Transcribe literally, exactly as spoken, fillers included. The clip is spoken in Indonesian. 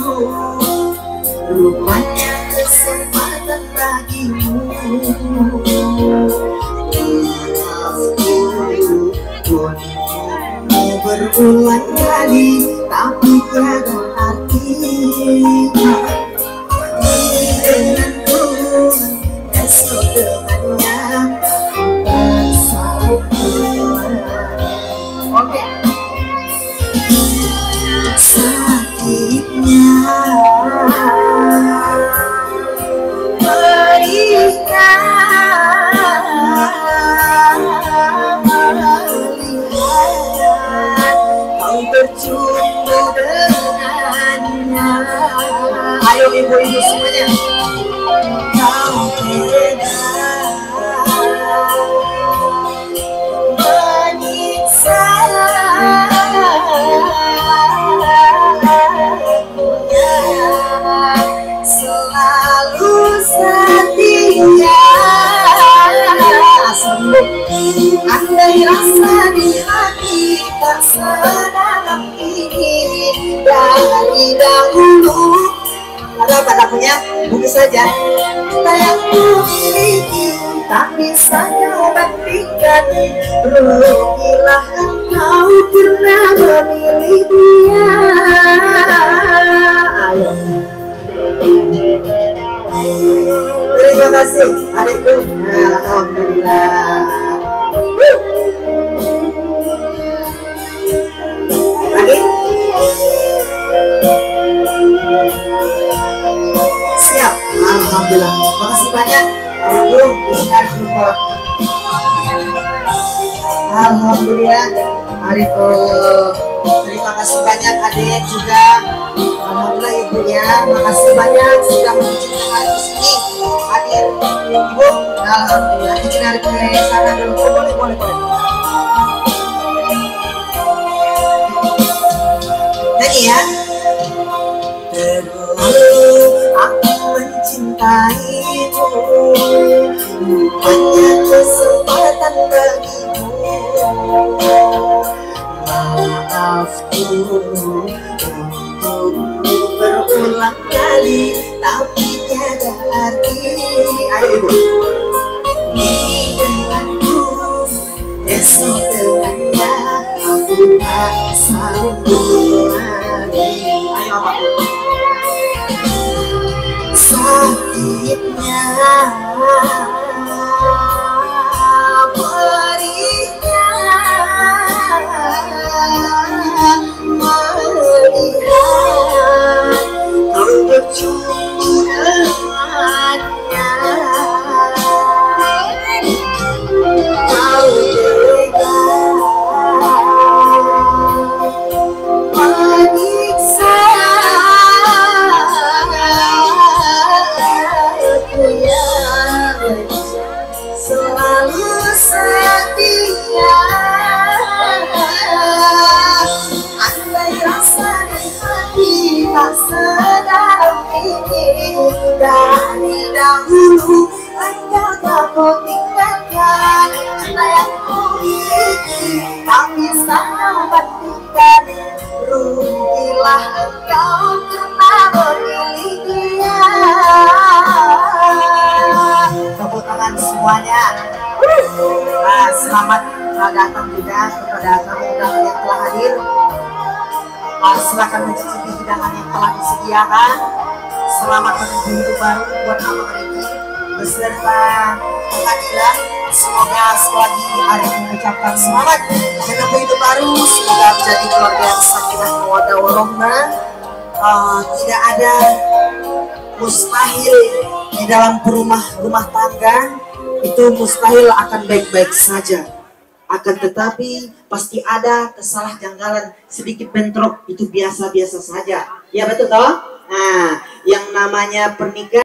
rupanya kesempatan bagimu. Maafku berulang kali, tapi tiada arti denganku esok dengannya bersama. Oke. Sakitnya berikan melihat kau berjumpa dengannya. Ayo ibu-ibu semuanya. Kau beda menyiksa selalu setia. Andai rasa di hati tak sedalam ini dari dahulu. Ada apa lagunya? Bunyi saja. Cinta yang ku miliki tak bisa kau bandingkan. Rugilah engkau pernah memilih dia. Ayo. Terima kasih adikku. Alhamdulillah. Lagi? Siap. Alhamdulillah. Makasih banyak. Aduh, benar juga. Alhamdulillah. Adikku. Terima kasih banyak adik juga. Alhamdulillah ibunya, makasih banyak sudah mengizinkan hari di sini hadir ibu. Alhamdulillah izin hari ke sana dulu. Oh, boleh boleh boleh. Nyanyi ya. Terus aku mencintaimu, rupanya kesempatan bagimu. Maafku berulang kali, tapi tiada arti. Ayo ibu. Ini denganku, esok dengannya, aku tak sanggup lagi. Ayo apa? Sakitnya berjumpa dengannya. Kau tega menyiksa aku yang selalu setia. Andai rasa di hati tak sedalam ini dari dahulu, engkau tak kau tinggalkan. Cinta yang ku miliki tak bisa kau bandingkan. Rugilah engkau pernah memilih dia. Tepuk tangan semuanya. Nah, selamat datang juga kepada tamu undangan yang telah hadir. Uh, silakan mencicipi hidangan yang telah disediakan. Selamat menuju hidup baru buat Abang Riki beserta pengadilan. Semoga sekali hari ini mengucapkan selamat menempuh hidup baru. Semoga menjadi keluarga yang sakinah mawaddah warahmah. Uh, tidak ada mustahil di dalam rumah rumah tangga. Itu mustahil akan baik-baik saja. Akan tetapi pasti ada kesalahjanggalan, sedikit bentrok, itu biasa-biasa saja. Ya betul toh? Nah, yang namanya pernikahan